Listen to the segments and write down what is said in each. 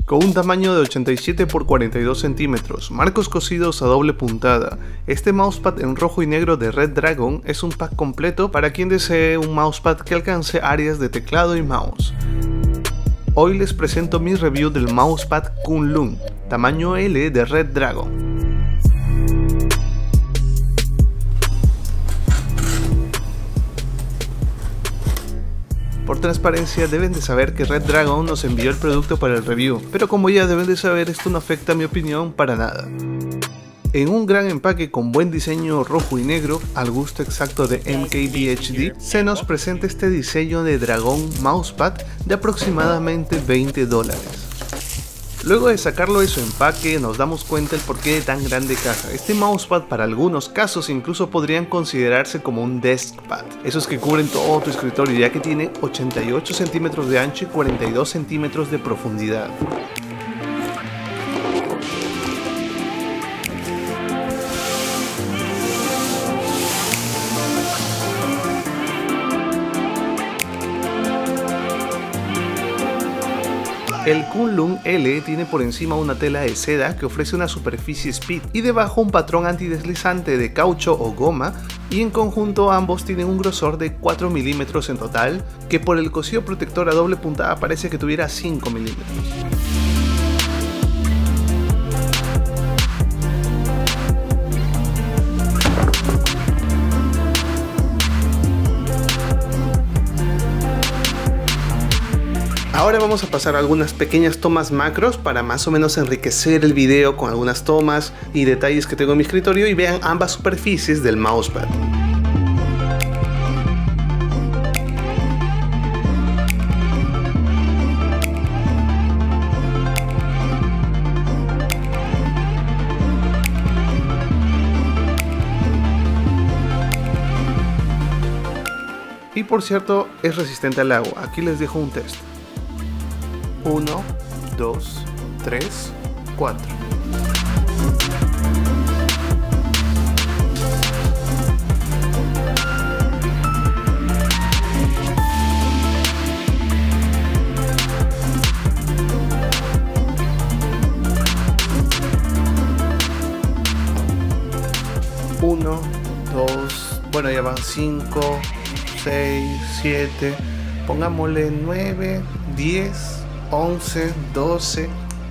Con un tamaño de 87 por 42 centímetros, marcos cosidos a doble puntada, este mousepad en rojo y negro de Red Dragon es un pack completo para quien desee un mousepad que alcance áreas de teclado y mouse. Hoy les presento mi review del mousepad Kunlun, tamaño L de Red Dragon. Por transparencia deben de saber que Red Dragon nos envió el producto para el review, pero como ya deben de saber, esto no afecta a mi opinión para nada. En un gran empaque con buen diseño rojo y negro, al gusto exacto de MKBHD, se nos presenta este diseño de dragón mousepad de aproximadamente $20. Luego de sacarlo de su empaque nos damos cuenta el porqué de tan grande caja. Este mousepad para algunos casos incluso podrían considerarse como un deskpad. Esos que cubren todo tu escritorio, ya que tiene 88 centímetros de ancho y 42 centímetros de profundidad. El Kunlun L tiene por encima una tela de seda que ofrece una superficie speed y debajo un patrón antideslizante de caucho o goma, y en conjunto ambos tienen un grosor de 4 milímetros en total, que por el cosido protector a doble puntada parece que tuviera 5 milímetros. Ahora vamos a pasar a algunas pequeñas tomas macros para más o menos enriquecer el video con algunas tomas y detalles que tengo en mi escritorio, y vean ambas superficies del mousepad. Y por cierto, es resistente al agua. Aquí les dejo un test. 1, 2, 3, 4. Uno, dos, bueno, ya van 5, 6, 7, pongámosle 9, 10, 11, 12.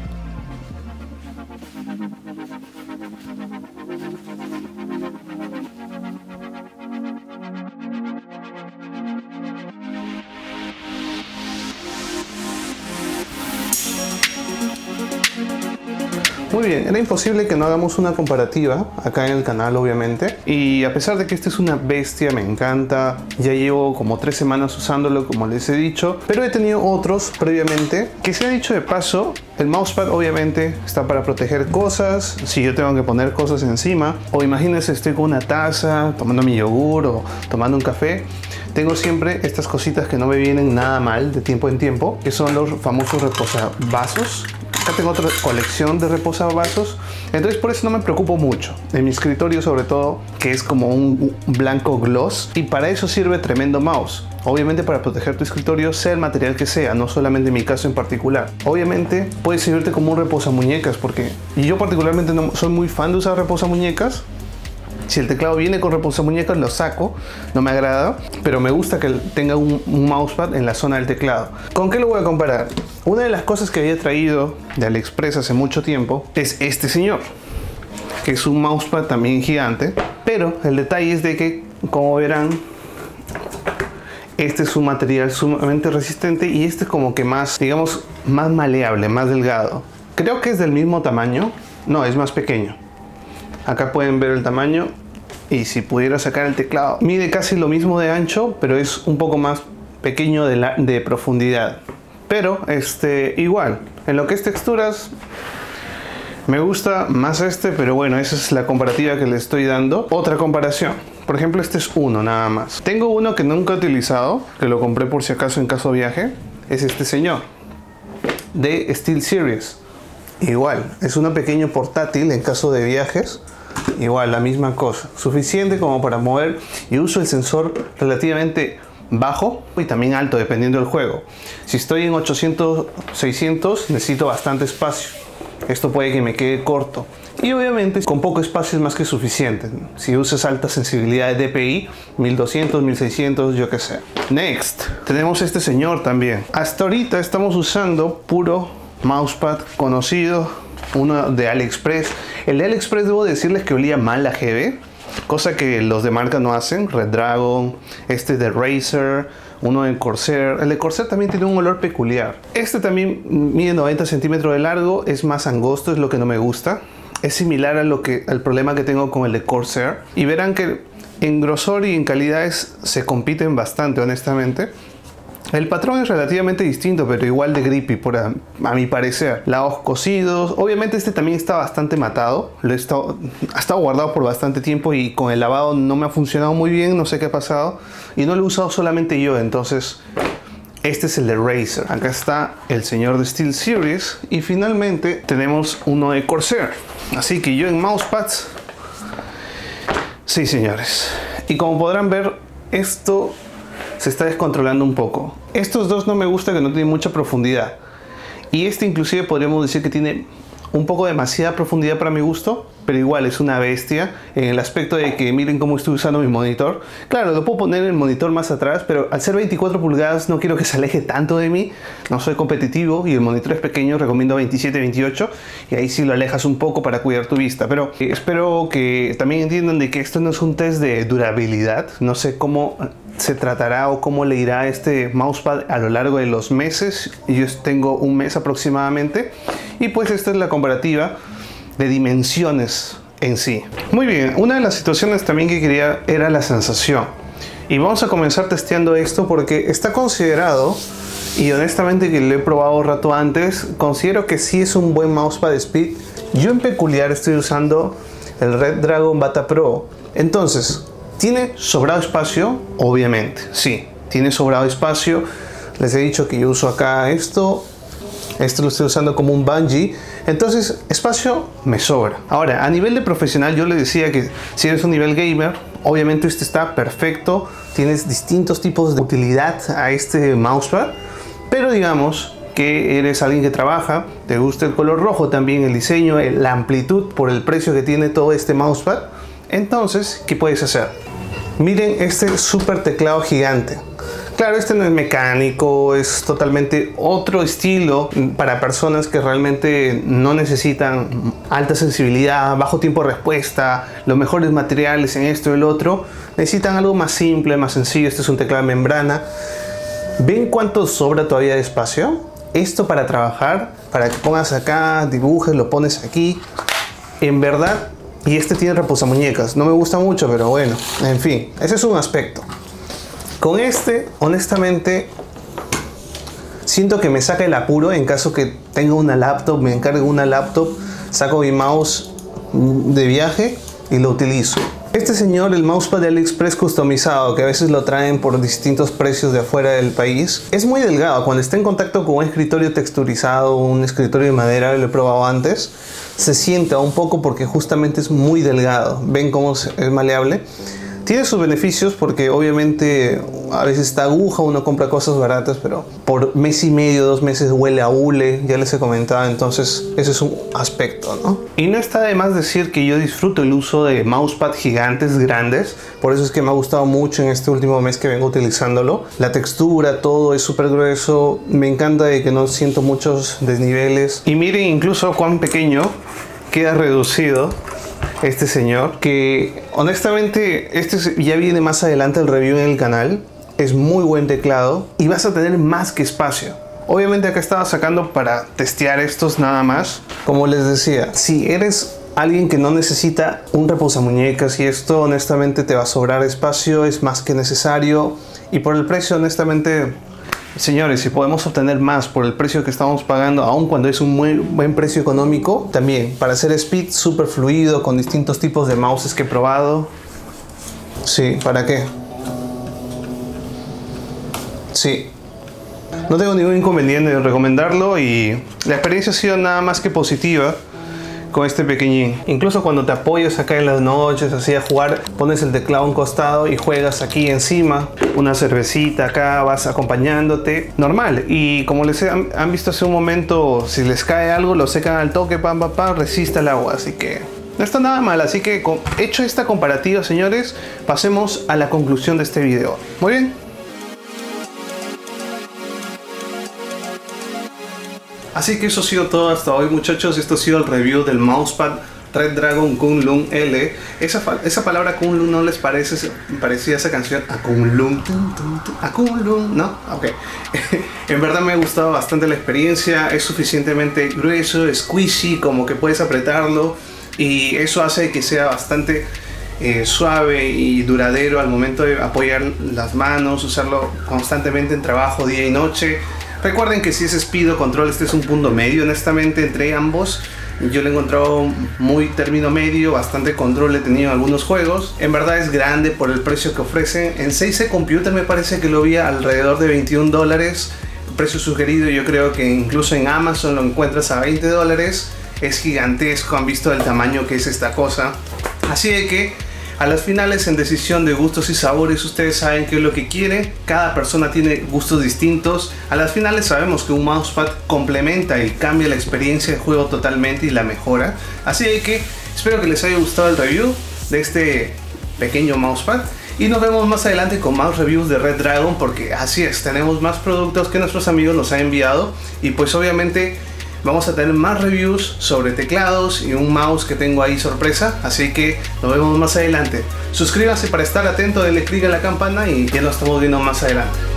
Muy bien, era imposible que no hagamos una comparativa acá en el canal, obviamente, y a pesar de que este es una bestia, me encanta, ya llevo como 3 semanas usándolo, como les he dicho, pero he tenido otros previamente, que se ha dicho de paso, el mousepad obviamente está para proteger cosas, si yo tengo que poner cosas encima, o imagínense estoy con una taza, tomando mi yogur o tomando un café, tengo siempre estas cositas que no me vienen nada mal de tiempo en tiempo, que son los famosos reposavasos. Acá tengo otra colección de reposavasos, entonces por eso no me preocupo mucho. En mi escritorio sobre todo, que es como un blanco gloss, y para eso sirve tremendo mouse. Obviamente para proteger tu escritorio, sea el material que sea, no solamente en mi caso en particular. Obviamente puede servirte como un reposamuñecas, porque yo particularmente no soy muy fan de usar reposamuñecas. Si el teclado viene con reposamuñecas lo saco, no me agrada, pero me gusta que tenga un mousepad en la zona del teclado. ¿Con qué lo voy a comparar? Una de las cosas que había traído de AliExpress hace mucho tiempo es este señor, que es un mousepad también gigante, pero el detalle es de que, como verán, este es un material sumamente resistente y este es como que más, digamos, más maleable, más delgado. Creo que es del mismo tamaño, no, es más pequeño. Acá pueden ver el tamaño, y si pudiera sacar el teclado, mide casi lo mismo de ancho, pero es un poco más pequeño de profundidad. Pero igual, en lo que es texturas, me gusta más este, pero bueno, esa es la comparativa que le estoy dando. Otra comparación, por ejemplo, este es uno nada más. Tengo uno que nunca he utilizado, que lo compré por si acaso en caso de viaje, es este señor, de SteelSeries. Igual, es un pequeño portátil en caso de viajes. Igual, la misma cosa, suficiente como para mover, y uso el sensor relativamente bajo y también alto dependiendo del juego. Si estoy en 800, 600 necesito bastante espacio. Esto puede que me quede corto. Y obviamente con poco espacio es más que suficiente. Si usas alta sensibilidad de DPI, 1200, 1600, yo qué sé. Next, tenemos este señor también. Hasta ahorita estamos usando puro mousepad conocido, uno de AliExpress. El de AliExpress debo decirles que olía mal a GB, cosa que los de marca no hacen. Redragon, este de Razer, uno de Corsair. El de Corsair también tiene un olor peculiar. Este también mide 90 centímetros de largo, es más angosto, es lo que no me gusta. Es similar a al problema que tengo con el de Corsair. Y verán que en grosor y en calidades se compiten bastante, honestamente. El patrón es relativamente distinto, pero igual de grippy, a mi parecer. Lados cosidos. Obviamente este también está bastante matado. Ha estado guardado por bastante tiempo y con el lavado no me ha funcionado muy bien. No sé qué ha pasado. Y no lo he usado solamente yo, entonces... Este es el de Razer. Acá está el señor de SteelSeries. Y finalmente tenemos uno de Corsair. Así que yo en mousepads... Sí, señores. Y como podrán ver, esto se está descontrolando un poco. Estos dos no me gusta, que no tienen mucha profundidad. Y este inclusive podríamos decir que tiene un poco demasiada profundidad para mi gusto, pero igual es una bestia en el aspecto de que miren cómo estoy usando mi monitor. Claro, lo puedo poner el monitor más atrás, pero al ser 24 pulgadas no quiero que se aleje tanto de mí. No soy competitivo y el monitor es pequeño, recomiendo 27, 28 y ahí sí lo alejas un poco para cuidar tu vista. Pero espero que también entiendan de que esto no es un test de durabilidad. No sé cómo se tratará o cómo le irá este mousepad a lo largo de los meses. Yo tengo un mes aproximadamente y pues esta es la comparativa de dimensiones en sí. Muy bien, una de las situaciones también que quería era la sensación. Y vamos a comenzar testeando esto porque está considerado, y honestamente que lo he probado un rato antes, considero que sí es un buen mousepad Speed. Yo en peculiar estoy usando el Redragon Bata Pro. Entonces, ¿tiene sobrado espacio? Obviamente, sí, tiene sobrado espacio. Les he dicho que yo uso acá esto lo estoy usando como un bungee. Entonces, espacio me sobra. Ahora, a nivel de profesional, yo les decía que si eres un nivel gamer, obviamente este está perfecto. Tienes distintos tipos de utilidad a este mousepad. Pero digamos que eres alguien que trabaja, te gusta el color rojo también, el diseño, la amplitud por el precio que tiene todo este mousepad. Entonces, ¿qué puedes hacer? Miren este super teclado gigante. Claro, este no es mecánico, es totalmente otro estilo para personas que realmente no necesitan alta sensibilidad, bajo tiempo de respuesta, los mejores materiales en esto y el otro. Necesitan algo más simple, más sencillo. Este es un teclado de membrana. ¿Ven cuánto sobra todavía de espacio? Esto para trabajar, para que pongas acá, dibujes, lo pones aquí. En verdad, y este tiene reposamuñecas. No me gusta mucho, pero bueno, en fin, ese es un aspecto. Con este, honestamente, siento que me saca el apuro en caso que tenga una laptop, me encargue una laptop, saco mi mouse de viaje y lo utilizo. Este señor, el mousepad de AliExpress customizado, que a veces lo traen por distintos precios de afuera del país, es muy delgado. Cuando está en contacto con un escritorio texturizado, un escritorio de madera, lo he probado antes, se sienta un poco porque justamente es muy delgado. ¿Ven cómo es maleable? Tiene sus beneficios porque obviamente a veces está aguja, uno compra cosas baratas, pero por mes y medio, 2 meses huele a hule, ya les he comentado, entonces ese es un aspecto, ¿no? Y no está de más decir que yo disfruto el uso de mousepad gigantes, grandes, por eso es que me ha gustado mucho en este último mes que vengo utilizándolo. La textura, todo es súper grueso, me encanta de que no siento muchos desniveles. Y miren incluso cuán pequeño queda reducido este señor, que honestamente este ya viene más adelante el review en el canal. Es muy buen teclado y vas a tener más que espacio. Obviamente acá estaba sacando para testear estos nada más. Como les decía, si eres alguien que no necesita un reposamuñecas y esto honestamente te va a sobrar espacio, es más que necesario, y por el precio honestamente, señores, si podemos obtener más por el precio que estamos pagando, aun cuando es un muy buen precio económico, también para hacer speed súper fluido con distintos tipos de mouses que he probado. Sí, ¿para qué? Sí, no tengo ningún inconveniente en recomendarlo y la experiencia ha sido nada más que positiva. con este pequeñín. Incluso cuando te apoyas acá en las noches así a jugar, pones el teclado a un costado y juegas aquí encima, una cervecita acá, vas acompañándote, normal. Y como les han visto hace un momento, si les cae algo lo secan al toque, pam, resiste el agua, así que no está nada mal. Así que hecho esta comparativa, señores, pasemos a la conclusión de este video. Muy bien. Así que eso ha sido todo hasta hoy, muchachos. Esto ha sido el review del mousepad Redragon Kunlun L. Esa palabra Kunlun, ¿no les parecía esa canción? A Kunlun, a Kunlun, ¿no? Ok. En verdad me ha gustado bastante la experiencia. Es suficientemente grueso, squishy, como que puedes apretarlo. Y eso hace que sea bastante suave y duradero al momento de apoyar las manos, usarlo constantemente en trabajo, día y noche. Recuerden que si es speed o control, este es un punto medio, honestamente, entre ambos. Yo lo he encontrado muy término medio, bastante control he tenido en algunos juegos. En verdad es grande por el precio que ofrecen. En 6C Computer me parece que lo vi alrededor de $21. Precio sugerido, yo creo que incluso en Amazon lo encuentras a $20. Es gigantesco, han visto el tamaño que es esta cosa. Así de que a las finales, en decisión de gustos y sabores, ustedes saben qué es lo que quieren. Cada persona tiene gustos distintos. A las finales sabemos que un mousepad complementa y cambia la experiencia de juego totalmente y la mejora. Así que espero que les haya gustado el review de este pequeño mousepad. Y nos vemos más adelante con más reviews de Redragon, porque así es, tenemos más productos que nuestros amigos nos han enviado. Y pues obviamente vamos a tener más reviews sobre teclados y un mouse que tengo ahí sorpresa. Así que nos vemos más adelante. Suscríbanse para estar atento, denle click a la campana y ya nos estamos viendo más adelante.